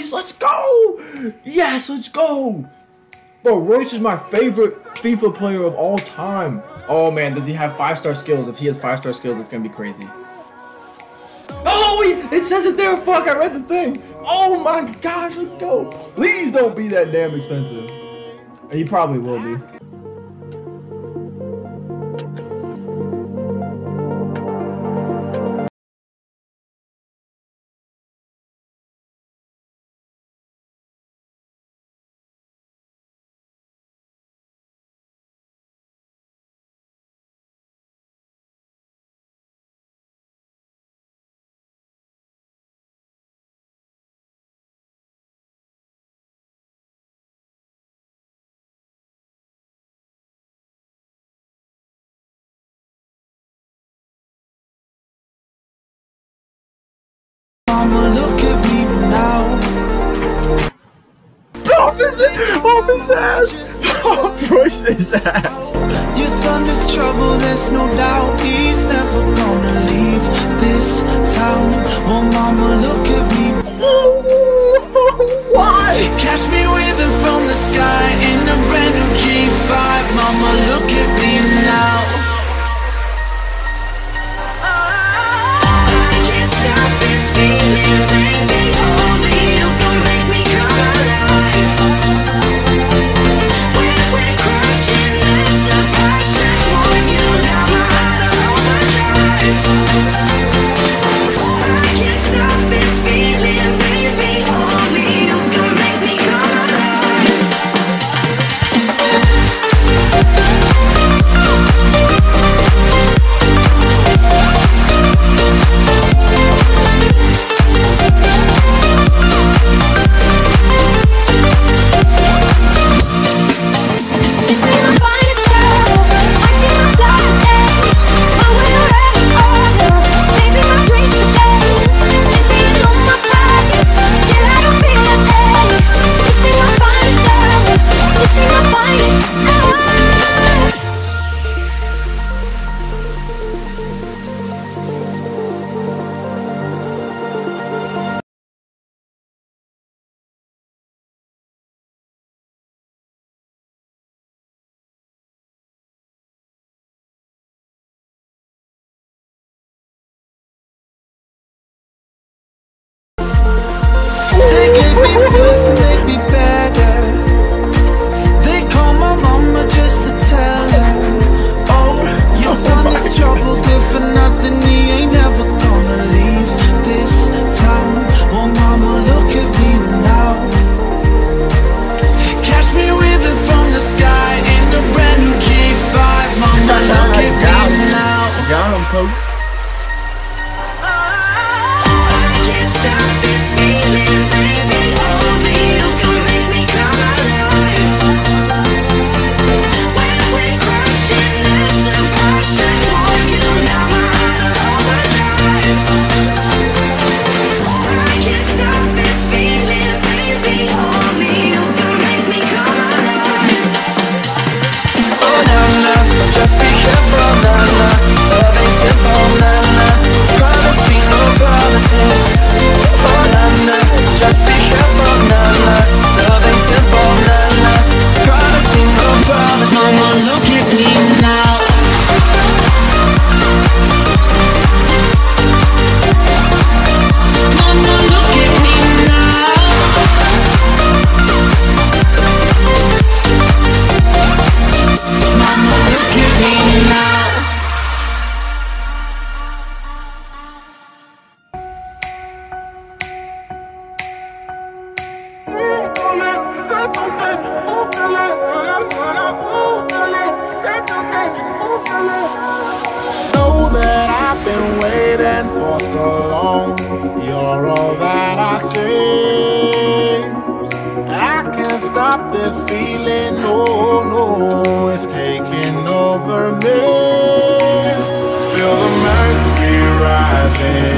Reus, let's go! Yes, let's go! Bro, Reus is my favorite FIFA player of all time. Oh man, does he have 5-star skills? If he has 5-star skills, it's gonna be crazy. Oh, it says it there. Fuck, I read the thing. Oh my gosh, let's go. Please don't be that damn expensive. He probably will be. Look at me now. Off his ass! Off Reus's ass! Your son is trouble, there's no doubt. He's never gonna leave this town. Oh mama, look at me. Why? Catch me waving from the sky in a brand new G5. Mama, look at me now. I can't stop this feeling, baby. Hold me, you gon' make me come alive. When we're crushing, there's a passion for you. Now my heart overdrive. I can't stop this feeling, baby. Hold me, you gon' make me come alive. They gave me pills to make me better. They call my mama just to tell her, oh, your son is trouble, good for nothing. He ain't never gonna leave this town. Oh mama, look at me now. Catch me waving from the sky in a brand new G5. Mama, look at me now. Got him, coach. I can't stop this feeling, baby. Hold me, you gon' make me come alive. When we're crushing, there's a passion for you. Now my heart overdrive. I can't stop this feeling, baby. Hold me, you gon' make me come alive. Oh na na, just be careful, na na. Love ain't simple, na na. Promise me no promises. Oh na na, just be careful, na na. Love ain't simple, na na. Promise me no promises. Mama, look at me now. Mama, look at me now. Mama, look at me now. Know that I've been waiting for so long. You're all that I see. I can't stop this feeling. No, no, it's taking over me. Feel the mercury rising.